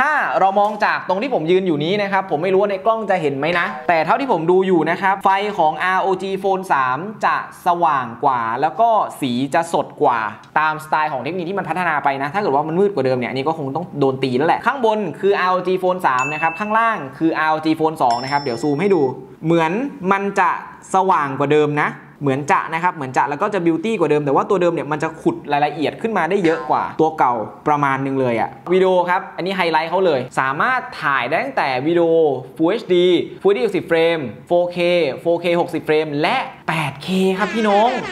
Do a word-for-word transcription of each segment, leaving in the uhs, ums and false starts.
ถ้าเรามองจากตรงที่ผมยืนอยู่นี้นะครับผมไม่รู้ว่าในกล้องจะเห็นไหมนะแต่เท่าที่ผมดูอยู่นะครับไฟของ อาร์ โอ จี Phone สามจะสว่างกว่าแล้วก็สีจะสดกว่าตามสไตล์ของเทคนิคที่มันพัฒนาไปนะถ้าเกิดว่ามันมืดกว่าเดิมเนี่ยอันนี้ก็คงต้องโดนตีแล้วแหละข้างบนคือ อาร์ โอ จี Phone สามนะครับข้างล่างคือ อาร์ โอ จี Phone สองนะครับเดี๋ยวซูมให้ดูเหมือนมันจะสว่างกว่าเดิมนะเหมือนจะนะครับเหมือนจะแล้วก็จะบิวตี้กว่าเดิมแต่ว่าตัวเดิมเนี่ยมันจะขุดรายละเอียดขึ้นมาได้เยอะกว่าตัวเก่าประมาณนึงเลยอะวิดีโอครับอันนี้ไฮไลท์เขาเลยสามารถถ่ายได้ตั้งแต่วิดีโอ Full เอช ดี Full เอช ดี หกสิบเฟรม โฟร์เค โฟร์เค หกสิบเฟรมและ แปดเค ครับพี่น้อง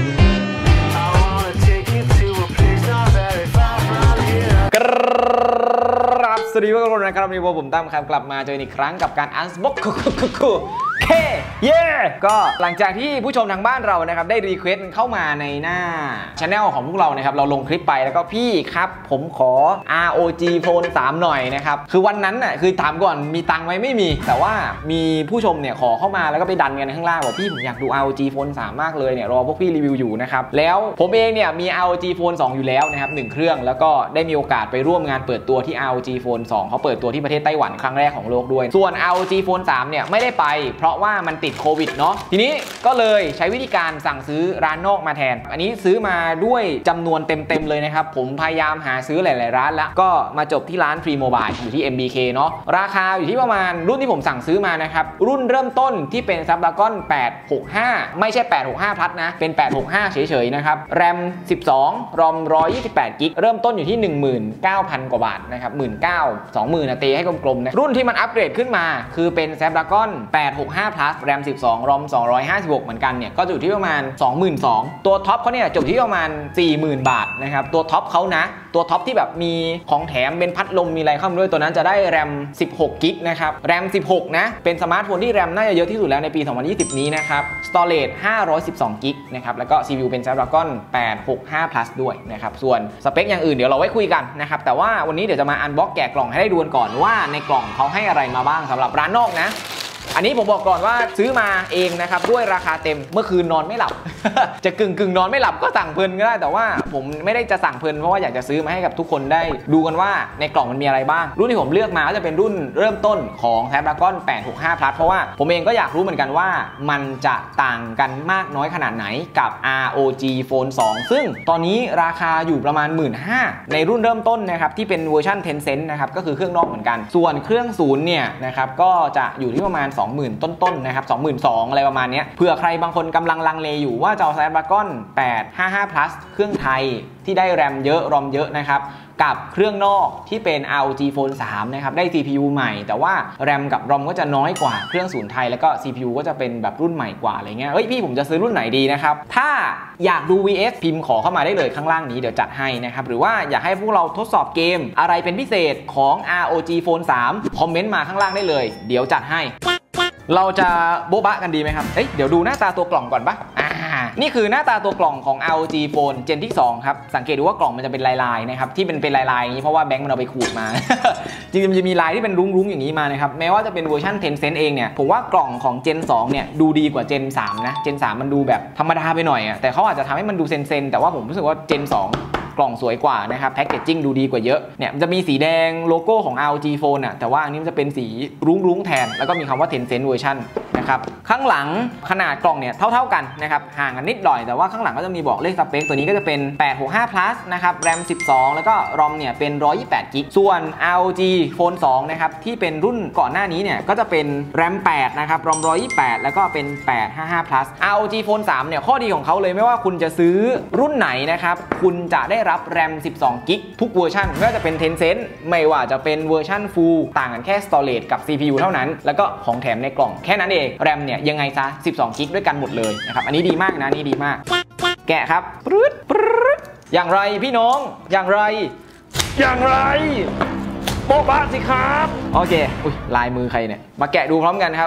ครับสวัสดีทุกคนนะครับวันนี้ผมตั้มครับกลับมาเจออีกครั้งกับการอันบ็อกซ์เคเย่ก็หลังจากที่ผู้ชมทางบ้านเรานะครับได้รีเควสต์เข้ามาในหน้าช anel ของพวกเรานะครับเราลงคลิปไปแล้วก็พี่ครับผมขอ อาร์ โอ จี Phone สามหน่อยนะครับคือวันนั้นน่ะคือถามก่อนมีตังค์ไหมไม่มีแต่ว่ามีผู้ชมเนี่ยขอเข้ามาแล้วก็ไปดันกันข้างล่างบอกพี่ผมอยากดู อาร์ โอ จี Phone สามมากเลยเนี่ยรอพวกพี่รีวิวอยู่นะครับแล้วผมเองเนี่ยมี อาร์ โอ จี Phone สองอยู่แล้วนะครับหนึ่งเครื่องแล้วก็ได้มีโอกาสไปร่วมงานเปิดตัวที่ อาร์ โอ จี Phone สองเขาเปิดตัวที่ประเทศไต้หวันครั้งแรกของโลกด้วยส่วน อาร์ โอ จี Phone สามเนี่ยไม่ได้ไปเพราะว่ามันติดโควิดเนาะทีนี้ก็เลยใช้วิธีการสั่งซื้อร้านนอกมาแทนอันนี้ซื้อมาด้วยจำนวนเต็มๆเลยนะครับผมพยายามหาซื้อหลายๆร้านแล้วก็มาจบที่ร้าน Free Mobile อยู่ที่ เอ็ม บี เค เนาะราคาอยู่ที่ประมาณรุ่นที่ผมสั่งซื้อมานะครับรุ่นเริ่มต้นที่เป็น Snapdragon แปดหกห้าไม่ใช่แปดหกห้า Plus นะเป็นแปดหกห้าเฉยๆนะครับ แรม สิบสอง รอม หนึ่งร้อยยี่สิบแปดกิกะไบต์เริ่มต้นอยู่ที่ หนึ่งหมื่นเก้าพัน กว่าบาทนะครับ หนึ่งหมื่นเก้าพัน สองหมื่น นะตีให้กลมๆนะรุ่นที่มันอัปเกรดขึ้นมาคือเป็น Snapdragon แปดหกห้า Plus แรม สิบสอง รอม สองร้อยห้าสิบหกเหมือนกันเนี่ยก็อยู่ที่ประมาณ สองหมื่นสองพัน ตัวท็อปเขาเนี่ยจบที่ประมาณ สี่หมื่น บาทนะครับตัวท็อปเขานะตัวท็อปที่แบบมีของแถมเป็นพัดลมมีอะไรเข้ามาด้วยตัวนั้นจะได้แรมสิบหกกิกะไบต์นะครับแรมสิบหกนะเป็นสมาร์ทโฟนที่แรมน่าจะเยอะที่สุดแล้วในปีสองพันยี่สิบนี้นะครับสโตเรจห้าร้อยสิบสองกิกะไบต์นะครับแล้วก็ ซี พี ยู เป็น Snapdragon แปดหกห้า Plus ด้วยนะครับส่วนสเปคอย่างอื่นเดี๋ยวเราไว้คุยกันนะครับแต่ว่าวันนี้เดี๋ยวจะมาอันบ็อกแกะกล่องให้ได้ดูกันก่อนว่าในกล่องเขาให้อะไรมาบ้างสำหรับร้านนอกนะอันนี้ผมบอกก่อนว่าซื้อมาเองนะครับด้วยราคาเต็มเมื่อคืนนอนไม่หลับ จะกึ่งกึ่งนอนไม่หลับก็สั่งเพลินก็ได้แต่ว่าผมไม่ได้จะสั่งเพลินเพราะว่าอยากจะซื้อมาให้กับทุกคนได้ดูกันว่าในกล่องมันมีอะไรบ้างรุ่นที่ผมเลือกมาก็จะเป็นรุ่นเริ่มต้นของ Snapdragon แปดหกห้า Plus เพราะว่าผมเองก็อยากรู้เหมือนกันว่ามันจะต่างกันมากน้อยขนาดไหนกับ อาร์ โอ จี Phone สองซึ่งตอนนี้ราคาอยู่ประมาณ หนึ่งหมื่นห้าพัน ในรุ่นเริ่มต้นนะครับที่เป็นเวอร์ชัน Tencent นะครับก็คือเครื่องนอกเหมือนกันส่วนเครื่องศูนย์เนี่ยนะครับก็จะอยู่ที่ประมาณ สองหมื่น ต้นๆนะครับ สองหมื่นสองพัน อะไรประมาณนี้เผื่อใครบางคนกำลังลังเลอยู่ว่าจะเอา Snapdragon แปดห้าห้า Plus เครื่องไทยที่ได้แรมเยอะรอมเยอะนะครับกับเครื่องนอกที่เป็น อาร์ โอ จี Phone สามนะครับได้ ซี พี ยู ใหม่แต่ว่าแรมกับรอมก็จะน้อยกว่าเครื่องศูนย์ไทยแล้วก็ ซี พี ยู ก็จะเป็นแบบรุ่นใหม่กว่าอะไรเงี้ยเฮ้ยพี่ผมจะซื้อรุ่นไหนดีนะครับถ้าอยากดู วี เอส พิมพ์ขอเข้ามาได้เลยข้างล่างนี้เดี๋ยวจัดให้นะครับหรือว่าอยากให้พวกเราทดสอบเกมอะไรเป็นพิเศษของ อาร์ โอ จี Phone สามคอมเมนต์มาข้างล่างได้เลยเดี๋ยวจัดให้เราจะโบ๊ะบะกันดีไหมครับเอ้ยเดี๋ยวดูหน้าตาตัวกล่องก่อนปะอ่านี่คือหน้าตาตัวกล่องของ อาร์ โอ จี Phone เจนที่สองครับสังเกตดูว่ากล่องมันจะเป็นลายๆนะครับที่เป็นเป็นลายๆอย่างนี้เพราะว่าแบงค์มันเอาไปขูดมา จริงๆมันจะมีลายที่เป็นรุ้งๆอย่างนี้มานะครับแม้ว่าจะเป็นเวอร์ชัน Tencent เองเนี่ยผมว่ากล่องของ เจน สองเนี่ยดูดีกว่า เจน สามนะ เจน สามมันดูแบบธรรมดาไปหน่อยอ่ะแต่เขาอาจจะทำให้มันดูเซนๆแต่ว่าผมรู้สึกว่า เจน สองกล่องสวยกว่านะครับแพ็กเกจจิ้งดูดีกว่าเยอะเนี่ยมันจะมีสีแดงโลโก้ของ อาร์ โอ จี Phone อ่ะแต่ว่าอันนี้มันจะเป็นสีรุ้งๆแทนแล้วก็มีคำว่า Tencent เวอร์ชันนะครับข้างหลังขนาดกล่องเนี่ยเท่าๆกันนะครับห่างกันนิดหน่อยแต่ว่าข้างหลังก็จะมีบอกเลขสเปคตัวนี้ก็จะเป็นแปดหกห้า Plus นะครับแรมสิบสองแล้วก็รอมเนี่ยเป็นหนึ่งร้อยยี่สิบแปดกิกะไบต์ส่วน อาร์ โอ จี Phone สองนะครับที่เป็นรุ่นก่อนหน้านี้เนี่ยก็จะเป็นแรมแปดนะครับรอมหนึ่งร้อยยี่สิบแปดแล้วก็เป็นแปดห้าห้า Plus อาร์ โอ จี Phone สามเนี่ยข้อดีของเขาเลยไม่ว่าคุณจะซื้อรุ่นไหนนะครับคุณจะได้รับแรมสิบสองกิกะไบต์ทุกเวอร์ชันไม่ว่าจะเป็น Tencent ไม่ว่าจะเป็นเวอร์ชัน Full ต่างกันแค่ Storage กับ ซี พี ยู เท่านั้นแล้วก็ของแถมในกล่องแค่นั้นเองแรมเนี่ยยังไงซะสิบสองกิกะไบต์ด้วยกันหมดเลยนะครับอันนี้ดีมากนะนี่ดีมากแกะครับปรึ๊ดปรึ๊ดอย่างไรพี่น้องอย่างไรอย่างไรโบ๊ะบะสิครับโอเคอุ้ยลายมือใครเนี่ยมาแกะดูพร้อมกันครับ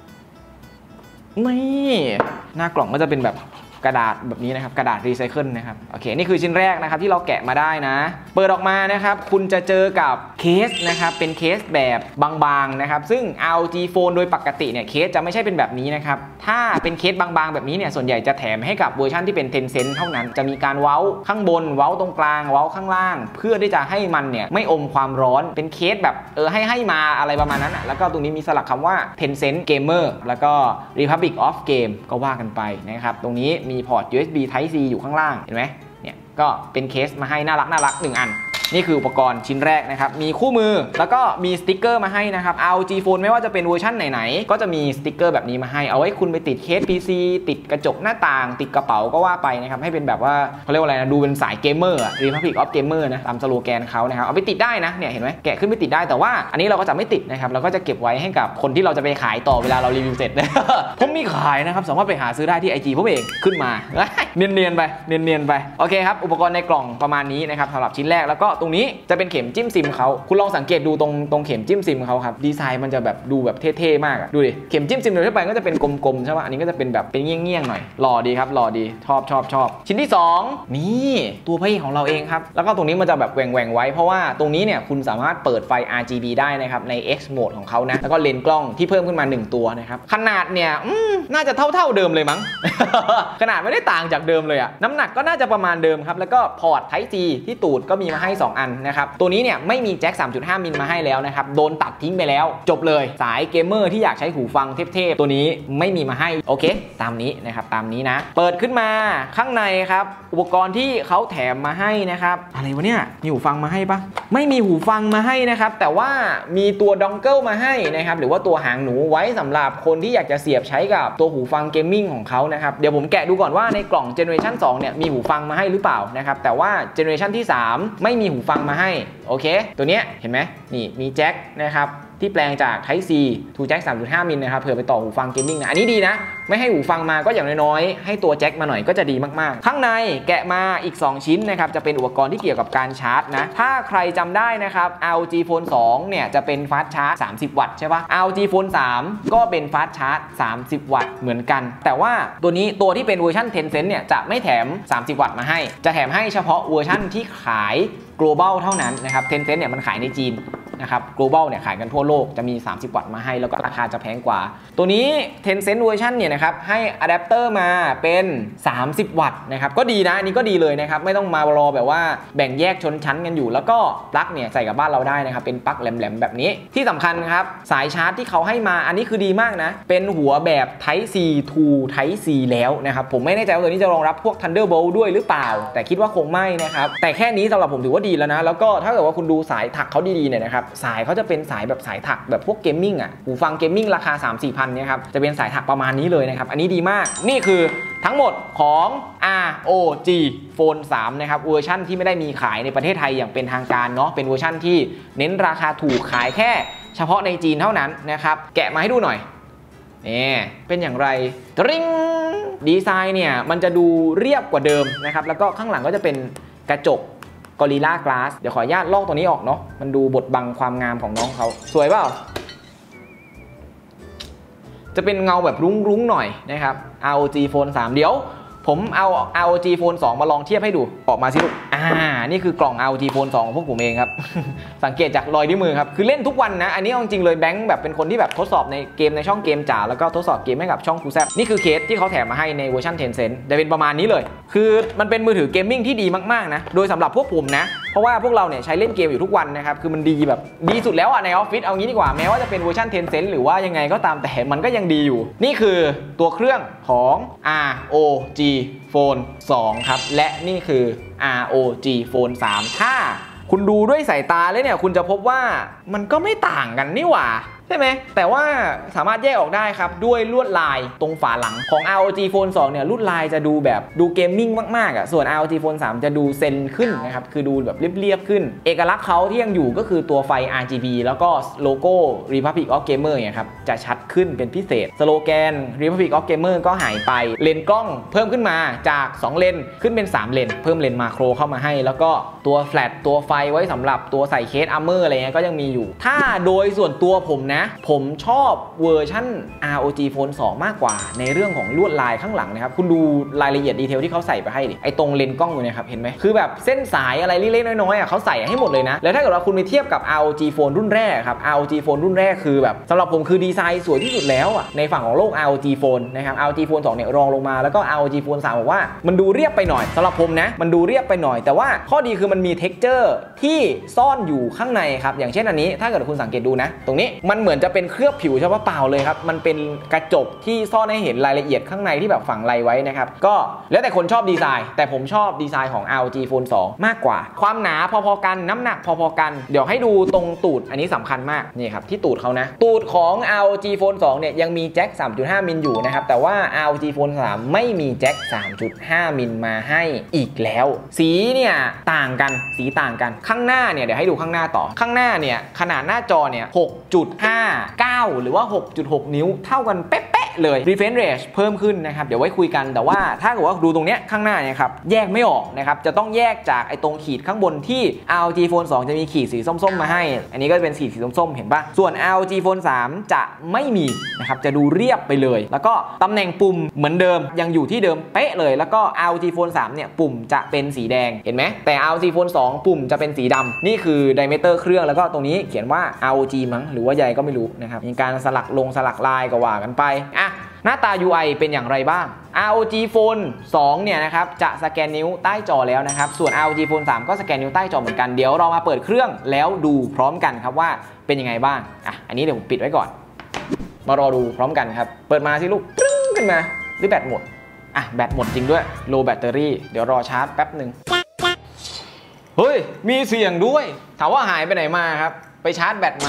นี่หน้ากล่องก็จะเป็นแบบกระดาษแบบนี้นะครับกระดาษรีไซเคิลนะครับโอเคนี่คือชิ้นแรกนะครับที่เราแกะมาได้นะเปิดออกมานะครับคุณจะเจอกับเคสนะครับเป็นเคสแบบบางๆนะครับซึ่ง อาร์ โอ จี Phone โดยปกติเนี่ยเคสจะไม่ใช่เป็นแบบนี้นะครับถ้าเป็นเคสบางๆแบบนี้เนี่ยส่วนใหญ่จะแถมให้กับเวอร์ชันที่เป็น Tencent เท่านั้นจะมีการเว้าข้างบนเว้าตรงกลางเว้าข้างล่างเพื่อที่จะให้มันเนี่ยไม่อมความร้อนเป็นเคสแบบเออให้ให้มาอะไรประมาณนั้นอ่ะแล้วก็ตรงนี้มีสลักคำว่า Tencent Gamer แล้วก็ Republic of Game ก็ว่ากันไปนะครับตรงนี้มีพอร์ต ยู เอส บี Type C อยู่ข้างล่างเห็นไหมเนี่ยก็เป็นเคสมาให้น่ารักน่ารักหนึ่งอันนี่คืออุปกรณ์ชิ้นแรกนะครับมีคู่มือแล้วก็มีสติ๊กเกอร์มาให้นะครับ อาร์ โอ จี Phone ไม่ว่าจะเป็นเวอร์ชันไหนๆก็จะมีสติ๊กเกอร์แบบนี้มาให้เอาไว้คุณไปติดเคส พี ซี ติดกระจกหน้าต่างติดกระเป๋าก็ว่าไปนะครับให้เป็นแบบว่าเขาเรียกว่าอะไรนะดูเป็นสายเกมเมอร์อะ Republic of Gamer นะตามสโลแกนเขานะครับเอาไปติดได้นะเนี่ยเห็นไหมแกะขึ้นไปติดได้แต่ว่าอันนี้เราก็จะไม่ติดนะครับเราก็จะเก็บไว้ให้กับคนที่เราจะไปขายต่อเวลาเรารีวิวเสร็จ ผมมีขายนะครับสามารถไปหาซื้อได้ที่ ไอ จี ผมเองขึ้นมาเนียนๆไปเนียนๆไปโอเคครับอุปกรณ์ในกล่องประมาณนี้นะครับสำหรับชิ้นแรกแล้วก็ตรงนี้จะเป็นเข็มจิ้มซิมเขาคุณลองสังเกตดูตรงตรงเข็มจิ้มซิมเขาครับดีไซน์มันจะแบบดูแบบเท่ๆมากอะดูดิเข็มจิ้มซิมโดยทั่วไปก็จะเป็นกลมๆใช่ป่ะอันนี้ก็จะเป็นแบบเป็นเงี้ยงๆหน่อยหล่อดีครับหล่อดีชอบชอบชอบชิ้นที่สองนี่ตัวพระเอกของเราเองครับแล้วก็ตรงนี้มันจะแบบแหว่งๆไว้เพราะว่าตรงนี้เนี่ยคุณสามารถเปิดไฟ อาร์ จี บี ได้นะครับใน X Mode ของเขานะแล้วก็เลนส์กล้องที่เพิ่มขึ้นมาหนึ่งตัวนะครับขนาดเนี่ยน่าจะเท่าๆเดิมเลยมั้ง ขนาดไม่ได้ต่างจากเดิมเลยอะน้ำหนักก็น่าจะประมาณเดิมครับแล้วก็พอร์ต Type C ที่ตูดก็มีมาให้สองอันนะครับตัวนี้เนี่ยไม่มีแจ็ค สามจุดห้า มิลมาให้แล้วนะครับโดนตัดทิ้งไปแล้วจบเลยสายเกมเมอร์ที่อยากใช้หูฟังเทพๆตัวนี้ไม่มีมาให้โอเคตามนี้นะครับตามนี้นะเปิดขึ้นมาข้างในครับอุปกรณ์ที่เขาแถมมาให้นะครับอะไรวะเนี่ยมีหูฟังมาให้ปะไม่มีหูฟังมาให้นะครับแต่ว่ามีตัวดองเกิลมาให้นะครับหรือว่าตัวหางหนูไว้สำหรับคนที่อยากจะเสียบใช้กับตัวหูฟังเกมมิ่งของเขานะครับเดี๋ยวผมแกะดูก่อนว่าในกล่องเจเนอเรชันสองเนี่ยมีหูฟังมาให้หรือเปล่านะครับแต่ว่าเจเนอเรชันที่สามไม่มีหูฟังมาให้โอเคตัวเนี้ยเห็นไหมนี่มีแจ็คนะครับที่แปลงจาก Type C to Jack สามจุดห้า มิลนะครับเผื่อไปต่อหูฟังเกมมิ่งนะอันนี้ดีนะไม่ให้หูฟังมาก็อย่างน้อยๆให้ตัวแจ็คมาหน่อยก็จะดีมากๆข้างในแกะมาอีกสองชิ้นนะครับจะเป็นอุปกรณ์ที่เกี่ยวกับการชาร์จนะถ้าใครจำได้นะครับ อาร์ โอ จี Phone สองเนี่ยจะเป็นฟาสต์ชาร์จสามสิบวัตต์ใช่ปะ อาร์ โอ จี Phone สามก็เป็นฟาสต์ชาร์จสามสิบวัตต์เหมือนกันแต่ว่าตัวนี้ตัวที่เป็นเวอร์ชัน Tencent เนี่ยจะไม่แถมสามสิบวัตต์มาให้จะแถมให้เฉพาะเวอร์ชันที่ขาย global เท่านั้นนะครับ Tencent เนี่ยมันขายในจีนนะครับ global เนี่ยขายกันทั่วโลกจะมีสามสิบวัตต์มาให้แล้วก็ราคาจะแพงกว่าตัวนี้ Tencent เวอร์ชันเนี่ยนะครับให้อะแดปเตอร์มาเป็นสามสิบวัตต์นะครับก็ดีนะอันนี้ก็ดีเลยนะครับไม่ต้องมารอแบบว่าแบ่งแยกชนชั้นกันอยู่แล้วก็ปลั๊กเนี่ยใส่กับบ้านเราได้นะครับเป็นปลั๊กแหลมๆแบบนี้ที่สำคัญครับสายชาร์จที่เขาให้มาอันนี้คือดีมากนะเป็นหัวแบบ Type C to Type C แล้วนะครับผมไม่แน่ใจว่าตัวนี้จะรองรับพวก Thunderbolt ด้วยหรือเปล่าแต่คิดว่าคงไม่นะครับแต่แค่นี้สำหรับผมถือว่าดีแล้วนะแล้วก็ถ้าเกิดว่าคุณดูสายถักเขาดีๆเนี่ยนะครับสายเขาจะเป็นสายแบบสายถักแบบพวกเกมมิ่งอ่ะหูฟังเกมมิ่งราคา สามสี่พันเนี่ยครับจะเป็นสายถักประมาณนี้เลยนะครับอันนี้ดีมากนี่คือทั้งหมดของ อาร์ โอ จี Phone สามนะครับเวอร์ชั่นที่ไม่ได้มีขายในประเทศไทยอย่างเป็นทางการเนาะเป็นเวอร์ชั่นที่เน้นราคาถูกขายแค่เฉพาะในจีนเท่านั้นนะครับแกะมาให้ดูหน่อยนี่เป็นอย่างไรตริ้งดีไซน์เนี่ยมันจะดูเรียบกว่าเดิมนะครับแล้วก็ข้างหลังก็จะเป็นกระจกGorilla Glass เดี๋ยวขออนุญาตลอกตัวนี้ออกเนาะมันดูบดบังความงามของน้องเขาสวยเปล่าจะเป็นเงาแบบรุ้งๆหน่อยนะครับ อาร์ โอ จี Phone สามเดี๋ยวผมเอา อาร์ โอ จี Phone สองมาลองเทียบให้ดูออกมาสิลูกอ่านี่คือกล่อง อาร์ โอ จี Phone สองของพวกผมเองครับ สังเกตจากรอยนิ้วมือครับคือเล่นทุกวันนะอันนี้จริงๆเลยแบงค์แบบเป็นคนที่แบบทดสอบในเกมในช่องเกมจ๋าแล้วก็ทดสอบเกมให้กับช่องคูแซบนี่คือเคสที่เขาแถมมาให้ในเวอร์ชัน Tencent จะเป็นประมาณนี้เลยคือมันเป็นมือถือเกมมิ่งที่ดีมากๆนะโดยสำหรับพวกผมนะเพราะว่าพวกเราเนี่ยใช้เล่นเกมอยู่ทุกวันนะครับคือมันดีแบบดีสุดแล้วอ่ะในออฟฟิศเอางี้ดีกว่าแม้ว่าจะเป็นเวอร์ชัน Tencent หรือว่ายังไงก็ตามแต่มันก็ยังดีอยู่นี่คือตัวเครื่องของ อาร์ โอ จี Phone สองครับและนี่คือ อาร์ โอ จี Phone สามถ้าคุณดูด้วยสายตาเลยเนี่ยคุณจะพบว่ามันก็ไม่ต่างกันนี่หว่าใช่ไหมแต่ว่าสามารถแยกออกได้ครับด้วยลวดลายตรงฝาหลังของ อาร์ โอ จี Phone สองเนี่ยลวดลายจะดูแบบดูเกมมิ่งมากๆอ่ะส่วน อาร์ โอ จี Phone สามจะดูเซนขึ้นนะครับคือดูแบบเรียบๆขึ้นเอกลักษณ์เขาที่ยังอยู่ก็คือตัวไฟ อาร์ จี บี แล้วก็โลโก้ Republic of Gamer เนี่ยครับจะชัดขึ้นเป็นพิเศษสโลแกน Republic of Gamer ก็หายไปเลนส์กล้องเพิ่มขึ้นมาจากสองเลนขึ้นเป็นสามเลนเพิ่มเลนส์มาโครเข้ามาให้แล้วก็ตัวแฟลชตัวไฟไว้สำหรับตัวใส่เคสอาร์เมอร์อะไรเงี้ยก็ยังมีอยู่ถ้าโดยส่วนตัวผมนะนะผมชอบเวอร์ชั่น อาร์ โอ จี Phone สองมากกว่าในเรื่องของลวดลายข้างหลังนะครับคุณดูรายละเอียดดีเทลที่เขาใส่ไปให้ดิไอตรงเลนส์กล้องอยู่เนี่ยครับเห็นไหมคือแบบเส้นสายอะไรเล็กๆน้อยๆอ่ะเขาใส่ให้หมดเลยนะแล้วถ้าเกิดว่าคุณไปเทียบกับ อาร์ โอ จี Phone รุ่นแรกครับ อาร์ โอ จี Phone รุ่นแรกคือแบบสำหรับผมคือดีไซน์สวยที่สุดแล้วอ่ะในฝั่งของโลก อาร์ โอ จี Phone นะครับ อาร์ โอ จี Phone สองเนี่ยรองลงมาแล้วก็ อาร์ โอ จี Phone สามบอกว่ามันดูเรียบไปหน่อยสำหรับผมนะมันดูเรียบไปหน่อยแต่ว่าข้อดีคือมันมี texture ที่ซ่อนอยู่ข้างในครับอย่างเช่นอันนี้ถ้าเกิดคุณสังเกตดูนะตรงนี้มันเหมือนจะเป็นเคลือบผิวเฉพาะเปล่าเลยครับมันเป็นกระจกที่ซ่อนให้เห็นรายละเอียดข้างในที่แบบฝังลายไว้นะครับก็แล้วแต่คนชอบดีไซน์แต่ผมชอบดีไซน์ของ อาร์ โอ จี Phone สองมากกว่าความหนาพอๆกันน้ำหนักพอๆกันเดี๋ยวให้ดูตรงตูดอันนี้สำคัญมากนี่ครับที่ตูดเขานะตูดของ อาร์ โอ จี Phone สองเนี่ยยังมีแจ็ค สามจุดห้า มิลอยู่นะครับแต่ว่า อาร์ โอ จี Phone สามไม่มีแจ็ค สามจุดห้า มิลมาให้อีกแล้วสีเนี่ยต่างกันสีต่างกันข้างหน้าเนี่ยเดี๋ยวให้ดูข้างหน้าต่อข้างหน้าเนี่ยขนาดหน้าจอเนี่ย หกจุดห้าเก้า หรือว่า หกจุดหก นิ้วเท่ากันเป๊ะเลย refresh rate เพิ่มขึ้นนะครับเดี๋ยวไว้คุยกันแต่ว่าถ้าเกิดว่าดูตรงเนี้ยข้างหน้าเนี่ยครับแยกไม่ออกนะครับจะต้องแยกจากไอ้ตรงขีดข้างบนที่ อาร์ โอ จี Phone สองจะมีขีดสีส้มๆมาให้อันนี้ก็เป็นสีสีส้มๆเห็นปะส่วน อาร์ โอ จี Phone สามจะไม่มีนะครับจะดูเรียบไปเลยแล้วก็ตำแหน่งปุ่มเหมือนเดิมยังอยู่ที่เดิมเป๊ะเลยแล้วก็ อาร์ โอ จี Phone สามเนี่ยปุ่มจะเป็นสีแดงเห็นไหมแต่ อาร์ โอ จี Phone สองปุ่มจะเป็นสีดำนี่คือไดเมเตอร์เครื่องแล้วก็ตรงนี้เขียนว่า อาร์ โอ จี มั้งหรือว่าใหญ่ก็ไม่รู้นะครับมีการสลักลงสลักลายก็ว่ากันไปอ่ะหน้าตา ยู ไอ เป็นอย่างไรบ้าง อาร์ โอ จี Phone สองเนี่ยนะครับจะสแกนนิ้วใต้จอแล้วนะครับส่วน อาร์ โอ จี Phone สามก็สแกนนิ้วใต้จอเหมือนกันเดี๋ยวเรามาเปิดเครื่องแล้วดูพร้อมกันครับว่าเป็นยังไงบ้างอ่ะอันนี้เดี๋ยวผมปิดไว้ก่อนมารอดูพร้อมกันครับเปิดมาสิลูกปึ้งขึ้นมาหรือแบตหมดอ่ะแบตหมดจริงด้วยโลแบตเตอรี่เดี๋ยวรอชาร์จแป๊บหนึ่งเฮ้ยมีเสียงด้วยถามว่าหายไปไหนมาครับไปชาร์จแบตมา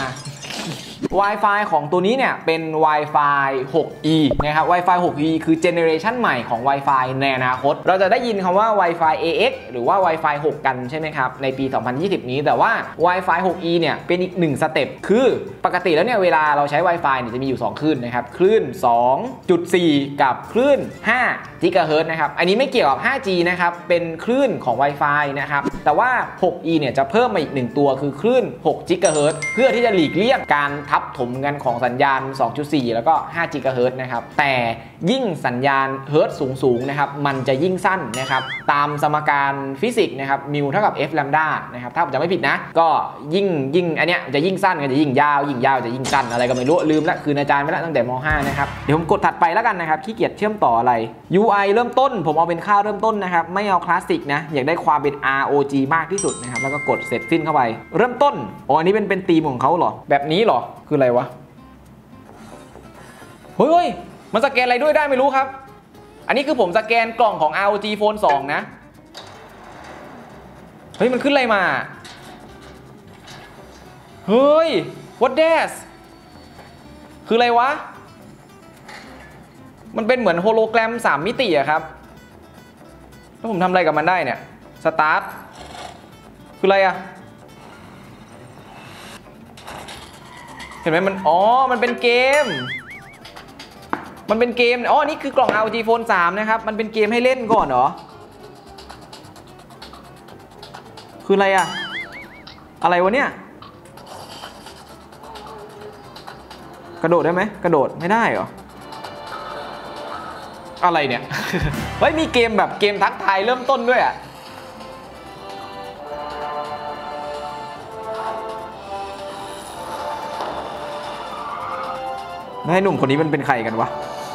Wi-Fi ของตัวนี้เนี่ยเป็น Wi-Fi หก อี นะครับ Wi-Fi หก อี คือเจเนอเรชันใหม่ของ Wi-Fi ในอนาคตเราจะได้ยินคำว่า Wi-Fi เอ เอ็กซ์ หรือว่า Wi-Fi หก กันใช่ไหมครับในปี สองพันยี่สิบ นี้แต่ว่า Wi-Fi หก อี เนี่ยเป็นอีกหนึ่งสเต็ปคือปกติแล้วเนี่ยเวลาเราใช้ Wi-Fi เนี่ยจะมีอยู่สองคลื่นนะครับคลื่น สองจุดสี่ กับคลื่น ห้า กิกะเฮิรตซ์นะครับอันนี้ไม่เกี่ยวกับ ห้าจี นะครับเป็นคลื่นของ Wi-Fi นะครับแต่ว่า หก อี เนี่ยจะเพิ่มมาอีกหนึ่งตัวคือคลื่น หก กิกะเฮิรตซ์เพื่อที่จะหลีกเลี่ยงการทับถมกันของสัญญาณ สองจุดสี่ แล้วก็ ห้า กิกะเฮิรตซ์นะครับแต่ยิ่งสัญญาณเฮิรตซ์สูงๆนะครับมันจะยิ่งสั้นนะครับตามสมการฟิสิกส์นะครับมิวเท่ากับ f แลมดานะครับถ้าผมจำไม่ผิดนะก็ยิ่งยิ่งอันเนี้ยจะยิ่งสั้นก็จะยิ่งยาวยิ่งยาวจะยิ่งสั้นอะไรก็ไม่รู้ลืมละคืนอาจารย์ไปแล้วตั้งแต่ม ห้า นะครับเดี๋ยวผมกดถัดไปแล้วกันนะครับขี้เกียจเชื่อมต่ออะไร ยู ไอ เริ่มต้นผมเอาเป็นค่าเริ่มต้นนะครับไม่เอาคลาสสิกนะอยากได้ความเป็น อาร์ โอ จี มากที่สุดนะครับแล้วก็กดเสร็จสิ้นเข้าไปเริ่มต้นอ๋ออันนี้เป็นเป็นธีมของเขาเหรอแบบนี้เหรอคืออะไรวะเฮ้ยมันสแกนอะไรด้วยได้ไม่รู้ครับอันนี้คือผมสแกนกล่องของ อาร์ โอ จี Phone สองนะเฮ้ยมันขึ้นอะไรมาเฮ้ย what that คืออะไรวะมันเป็นเหมือนโฮโลแกรมสามมิติอะครับแล้วผมทำอะไรกับมันได้เนี่ยสตาร์ทคืออะไรอะเห็นไหมมันอ๋อมันเป็นเกมมันเป็นเกมอ๋อนี่คือกล่อง อาร์ โอ จี Phone สามนะครับมันเป็นเกมให้เล่นก่อนเหรอคืออะไรอะอะไรวะเนี่ยกระโดดได้ไหมกระโดดไม่ได้เหรออะไรเนี่ย เฮ้ยมีเกมแบบเกมทักทายเริ่มต้นด้วยอ่ะแล้วให้หนุ่มคนนี้มันเป็นใครกันวะ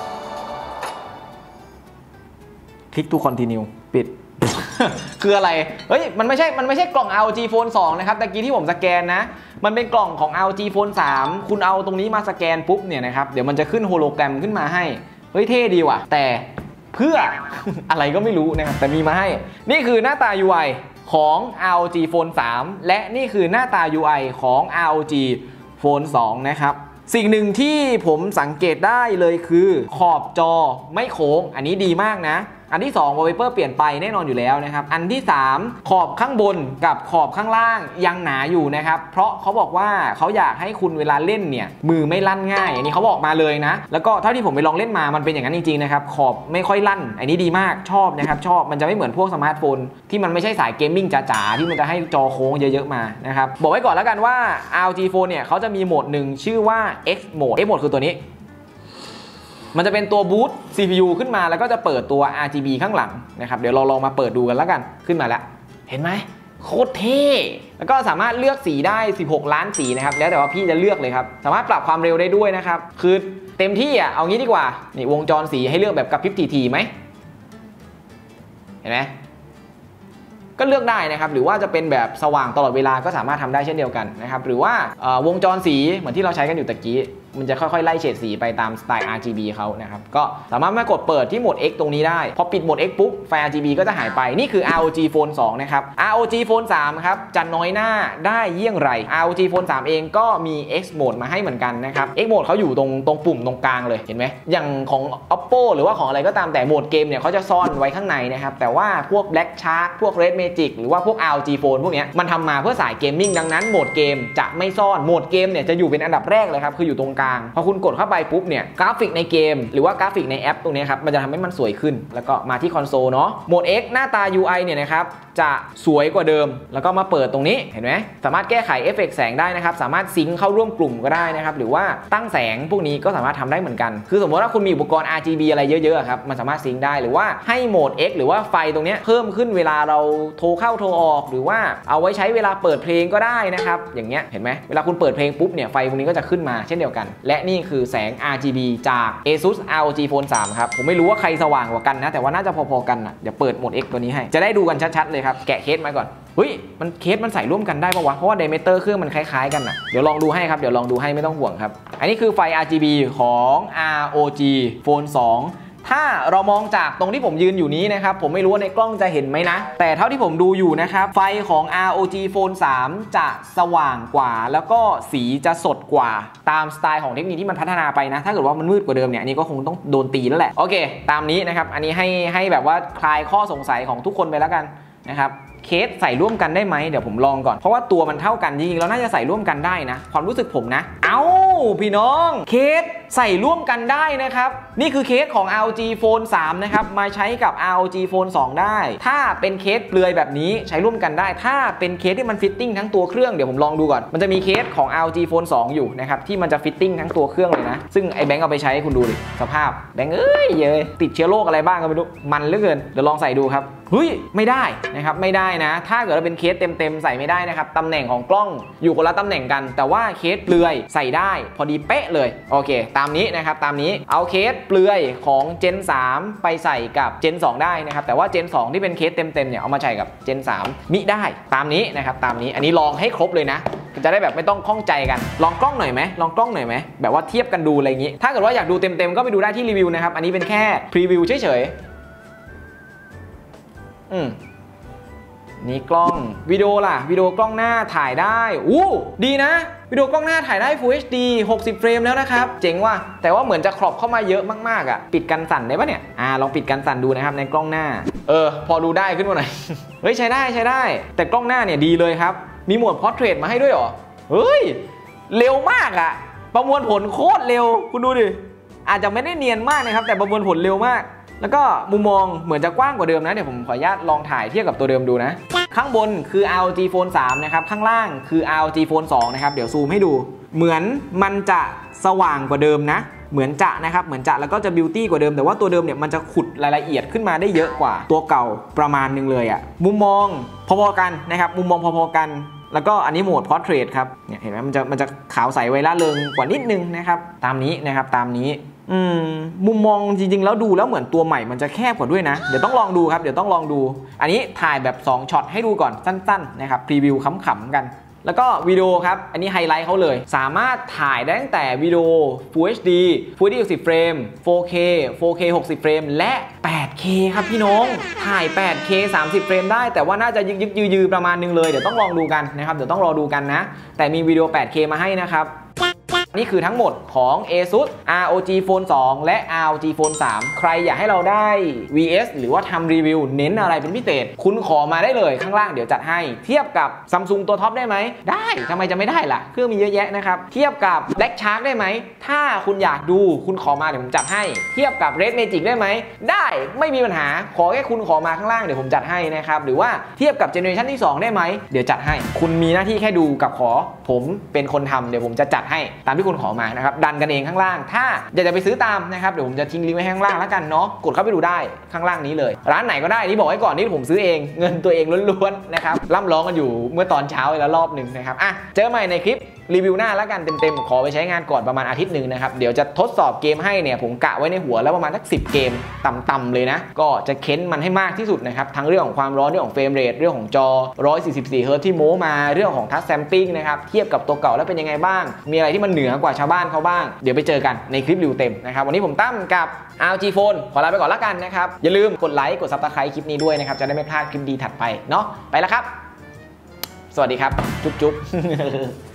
คลิก to continue ปิด คืออะไรเฮ้ยมันไม่ใช่มันไม่ใช่กล่อง อาร์ โอ จี Phone สองนะครับตะกี้ที่ผมสแกนนะมันเป็นกล่องของ อาร์ โอ จี Phone สามคุณเอาตรงนี้มาสแกนปุ๊บเนี่ยนะครับเดี๋ยวมันจะขึ้นโฮโลแกรมขึ้นมาให้เฮ้ยเท่ดีว่ะแต่เพื่อ อะไรก็ไม่รู้นะครับแต่มีมาให้นี่คือหน้าตา ยู ไอ ของ อาร์ โอ จี Phone สามและนี่คือหน้าตา ยู ไอ ของ อาร์ โอ จี Phone สองนะครับสิ่งหนึ่งที่ผมสังเกตได้เลยคือขอบจอไม่โค้งอันนี้ดีมากนะอันที่สอง wallpaper เปลี่ยนไปแน่นอนอยู่แล้วนะครับอันที่สามขอบข้างบนกับขอบข้างล่างยังหนาอยู่นะครับเพราะเขาบอกว่าเขาอยากให้คุณเวลาเล่นเนี่ยมือไม่ลั่นง่ายอันนี้เขาบอกมาเลยนะแล้วก็เท่าที่ผมไปลองเล่นมามันเป็นอย่างนั้นจริงๆนะครับขอบไม่ค่อยลั่นอันนี้ดีมากชอบนะครับชอบมันจะไม่เหมือนพวกสมาร์ทโฟนที่มันไม่ใช่สายเกมมิ่งจ๋าๆที่มันจะให้จอโค้งเยอะๆมานะครับบอกไว้ก่อนแล้วกันว่า อาร์ โอ จี Phone เนี่ยเขาจะมีโหมดหนึ่งชื่อว่า X Mode X Mode คือตัวนี้มันจะเป็นตัวบูต ซี พี ยู ขึ้นมาแล้วก็จะเปิดตัว อาร์ จี บี ข้างหลังนะครับเดี๋ยวเราลองมาเปิดดูกันแล้วกันขึ้นมาแล้วเห็นไหมโคตรเท่แล้วก็สามารถเลือกสีได้สิบหกล้านสีนะครับแล้วแต่ว่าพี่จะเลือกเลยครับสามารถปรับความเร็วได้ด้วยนะครับคือเต็มที่อ่ะเอางี้ดีกว่านี่วงจรสีให้เลือกแบบกระพริบทีๆไหมเห็นไหมก็เลือกได้นะครับหรือว่าจะเป็นแบบสว่างตลอดเวลาก็สามารถทำได้เช่นเดียวกันนะครับหรือว่าวงจรสีเหมือนที่เราใช้กันอยู่ตะกี้มันจะค่อยๆไล่เฉดสีไปตามสไตล์ อาร์ จี บี เขานะครับก็สามารถมากดเปิดที่โหมด X ตรงนี้ได้พอปิดโหมด X ปุ๊บไฟ อาร์ จี บี ก็จะหายไปนี่คือ อาร์ โอ จี Phone สองนะครับ อาร์ โอ จี Phone สามครับจะน้อยหน้าได้เยี่ยงไร อาร์ โอ จี Phone สามเองก็มี X Mode มาให้เหมือนกันนะครับ X Mode เขาอยู่ตรงตรงปุ่มตรงกลางเลยเห็นไหมอย่างของ Oppo หรือว่าของอะไรก็ตามแต่โหมดเกมเนี่ยเขาจะซ่อนไว้ข้างในนะครับแต่ว่าพวก Black Shark พวก Red Magic หรือว่าพวก อาร์ โอ จี Phone พวกนี้มันทำมาเพื่อสายเกมมิ่งดังนั้นโหมดเกมจะไม่ซ่อนโหมดเกมเนี่ยจะอยู่เป็นอันดับแรกเลยครับคืออยู่ตรงกลางพอคุณกดเข้าไปปุ๊บเนี่ยกราฟิกในเกมหรือว่ากราฟิกในแอปตรงนี้ครับมันจะทำให้มันสวยขึ้นแล้วก็มาที่คอนโซลเนาะโหมด X หน้าตา ยู ไอ เนี่ยนะครับจะสวยกว่าเดิมแล้วก็มาเปิดตรงนี้เห็นไหมสามารถแก้ไขเอฟเฟกต์แสงได้นะครับสามารถซิงค์เข้าร่วมกลุ่มก็ได้นะครับหรือว่าตั้งแสงพวกนี้ก็สามารถทำได้เหมือนกันคือสมมติว่าคุณมีอุปกรณ์ อาร์ จี บี อะไรเยอะๆครับมันสามารถซิงค์ได้หรือว่าให้โหมด X หรือว่าไฟตรงนี้เพิ่มขึ้นเวลาเราโทรเข้าโทรออกหรือว่าเอาไว้ใช้เวลาเปิดเพลงก็ได้นะครับอย่างเงี้ยเห็นไหมเวลาคุณเปิดเพลงปุ๊บเนี่ยไฟพวกนี้ก็จะขึ้นมาเช่นเดียวกันและนี่คือแสง อาร์ จี บี จาก ASUS อาร์ โอ จี Phone สามครับผมไม่รู้ว่าใครสว่างกว่ากันนะแต่ว่าน่าจะพอๆกันนะเดี๋ยวเปิดโหมด X ตัวนี้ให้จะได้ดูกันชัดๆเลยครับแกะเคสมาก่อนเฮ้ยมันเคสมันใส่ร่วมกันได้ปะวะเพราะว่าไดเมเตอร์เครื่องมันคล้ายๆกันนะเดี๋ยวลองดูให้ครับเดี๋ยวลองดูให้ไม่ต้องห่วงครับอันนี้คือไฟ อาร์ จี บี ของ อาร์ โอ จี Phone สองถ้าเรามองจากตรงที่ผมยืนอยู่นี้นะครับผมไม่รู้ว่าในกล้องจะเห็นไหมนะแต่เท่าที่ผมดูอยู่นะครับไฟของ อาร์ โอ จี Phone สามจะสว่างกว่าแล้วก็สีจะสดกว่าตามสไตล์ของเทคนิคที่มันพัฒนาไปนะถ้าเกิดว่ามันมืดกว่าเดิมเนี่ยอันนี้ก็คงต้องโดนตีแล้วแหละโอเคตามนี้นะครับอันนี้ให้ให้แบบว่าคลายข้อสงสัยของทุกคนไปแล้วกันนะครับเคสใส่ร่วมกันได้ไหมเดี๋ยวผมลองก่อนเพราะว่าตัวมันเท่ากันจริงๆเราน่าจะใส่ร่วมกันได้นะความรู้สึกผมนะเอ้าพี่น้องเคสใส่ร่วมกันได้นะครับนี่คือเคสของ อาร์ โอ จี Phone สามนะครับมาใช้กับ อาร์ โอ จี Phone สองได้ถ้าเป็นเคสเปลือยแบบนี้ใช้ร่วมกันได้ถ้าเป็นเคสที่มันฟิตติ้งทั้งตัวเครื่องเดี๋ยวผมลองดูก่อนมันจะมีเคสของ อาร์ โอ จี Phone สองอยู่นะครับที่มันจะฟิตติ้งทั้งตัวเครื่องเลยนะซึ่งไอ้แบงค์เอาไปใช้คุณดูดิสภาพแบงค์เอ้ยเยอะติดเชื้อโรคอะไรบ้างก็ไม่รู้มันเหลือเกินเดี๋ยวลองใส่ดูครับเฮ้ยไม่ได้นะครับไม่ได้นะถ้าเกิดว่าเป็นเคสเต็มๆใส่ไม่ได้นะครับตำแหน่งของกล้องอยู่คนละตำแหน่งกันแต่ว่าเคสเปลือยใส่ได้พอดีเป๊ะเลยโอเคตามนี้นะครับตามนี้เอาเคสเปลือยของ Gen สามไปใส่กับ Gen สองได้นะครับแต่ว่า Gen สองที่เป็นเคสเต็มๆเนี่ยเอามาใส่กับ Gen สามมิได้ตามนี้นะครับตามนี้อันนี้ลองให้ครบเลยนะจะได้แบบไม่ต้องข้องใจกันลองกล้องหน่อยไหมลองกล้องหน่อยไหมแบบว่าเทียบกันดูอะไรอย่างนี้ถ้าเกิดว่าอยากดูเต็มๆก็ไปดูได้ที่รีวิวนะครับอันนี้เป็นแค่พรีวิวเฉยๆอืมนี่กล้องวิดีโอล่ะวิดีโอกล้องหน้าถ่ายได้อู้ดีนะวิดีโอกล้องหน้าถ่ายได้ Full เอช ดี หกสิบเฟรมแล้วนะครับเจ๋งว่ะแต่ว่าเหมือนจะครอบเข้ามาเยอะมากๆอ่ะปิดกันสั่นได้ปะเนี่ยอ่าลองปิดกันสั่นดูนะครับในกล้องหน้าเออพอดูได้ขึ้นมาหน่อย เฮ้ยใช้ได้ใช้ได้แต่กล้องหน้าเนี่ยดีเลยครับมีโหมด Portrait มาให้ด้วยเหรอเฮ้ยเร็วมากอ่ะประมวลผลโคตรเร็วคุณดูดิอาจจะไม่ได้เนียนมากนะครับแต่ประมวลผลเร็วมากแล้วก็มุมมองเหมือนจะกว้างกว่าเดิมนะเดี๋ยวผมขออนุญาตลองถ่ายเทียบกับตัวเดิมดูนะข้างบนคือ อาร์ โอ จี Phone สามนะครับข้างล่างคือ อาร์ โอ จี Phone สองนะครับเดี๋ยวซูมให้ดูเหมือนมันจะสว่างกว่าเดิมนะเหมือนจะนะครับเหมือนจะแล้วก็จะบิวตี้กว่าเดิมแต่ว่าตัวเดิมเนี่ยมันจะขุดรายละเอียดขึ้นมาได้เยอะกว่าตัวเก่าประมาณนึงเลยอะมุมมองพอๆกันนะครับมุมมองพอๆกันแล้วก็อันนี้โหมด Portrait ครับเนี่ยเห็นไหมมันจะมันจะขาวใสไวล่าเริงกว่านิดนึงนะครับตามนี้นะครับตามนี้อืมมุมมองจริงๆแล้วดูแล้วเหมือนตัวใหม่มันจะแคบกว่าด้วยนะเดี๋ยวต้องลองดูครับเดี๋ยวต้องลองดูอันนี้ถ่ายแบบสองช็อตให้ดูก่อนสั้นๆนะครับพรีวิวขำๆกันแล้วก็วิดีโอครับอันนี้ไฮไลท์เขาเลยสามารถถ่ายได้ตั้งแต่วิดีโอ Full เอช ดี Full เอช ดี หกสิบเฟรม โฟร์เค โฟร์เค หกสิบเฟรมและ แปดเค ครับพี่น้องถ่าย แปดเค สามสิบเฟรมได้แต่ว่าน่าจะยึกๆยือๆประมาณนึงเลยเดี๋ยวต้องลองดูกันนะครับเดี๋ยวต้องรอดูกันนะแต่มีวิดีโอ แปดเค มาให้นะครับนี่คือทั้งหมดของ ASUS อาร์ โอ จี Phone สอง และ อาร์ โอ จี Phone สาม ใครอยากให้เราได้ วี เอส หรือว่าทำรีวิวเน้นอะไรเป็นพิเศษคุณขอมาได้เลยข้างล่างเดี๋ยวจัดให้เทียบกับ Samsung ตัวท็อปได้ไหมได้ทำไมจะไม่ได้ล่ะเครื่องมีเยอะแยะนะครับเทียบกับ Black Shark ได้ไหมถ้าคุณอยากดูคุณขอมาเดี๋ยวผมจัดให้เทียบกับ Red Magic ได้ไหมได้ไม่มีปัญหาขอแค่คุณขอมาข้างล่างเดี๋ยวผมจัดให้นะครับหรือว่าเทียบกับเจเนอเรชันที่สองได้ไหมเดี๋ยวจัดให้คุณมีหน้าที่แค่ดูกับขอผมเป็นคนทำเดี๋ยวผมจะจัดให้ตามที่คุณขอมานะครับดันกันเองข้างล่างถ้าอยากจะไปซื้อตามนะครับเดี๋ยวผมจะทิ้งลิงก์ไว้ข้างล่างแล้วกันเนาะกดเข้าไปดูได้ข้างล่างนี้เลยร้านไหนก็ได้นี่บอกไว้ก่อนนี่ผมซื้อเองเงินตัวเองล้วนๆนะครับร่ำร้องกันอยู่เมื่อตอนเช้าแล้วรอบหนึ่งนะครับอ่ะเจอใหม่ในคลิปรีวิวหน้าแล้วกันเต็มๆขอไปใช้งานก่อนประมาณอาทิตย์หนึ่งนะครับเดี๋ยวจะทดสอบเกมให้เนี่ยผมกะไว้ในหัวแล้วประมาณสักสิบเกมต่ำๆเลยนะก็จะเค้นมันให้มากที่สุดนะครับทั้งเรื่องของความร้อนเรื่องของเฟรมเรทเรื่องของจอหนึ่งร้อยสี่สิบสี่เฮิร์ตซ์ที่โม้มาเรื่องของทัชแซมปิ้งนะครับเทียบกับตัวเก่าแล้วเป็นยังไงบ้างมีอะไรที่มันเหนือกว่าชาวบ้านเขาบ้างเดี๋ยวไปเจอกันในคลิปรีวิวเต็มนะครับวันนี้ผมตั้มกับ อาร์ โอ จี Phone ขอลาไปก่อนแล้วกันนะครับอย่าลืมกดไลค์กด ซับสไครบ์ คลิปนี้ด้วยนะครับจะได้ไม่พลาดคลิปดีถัดไปเนาะไปแล้วครับสวัสดีครับจุ๊บๆ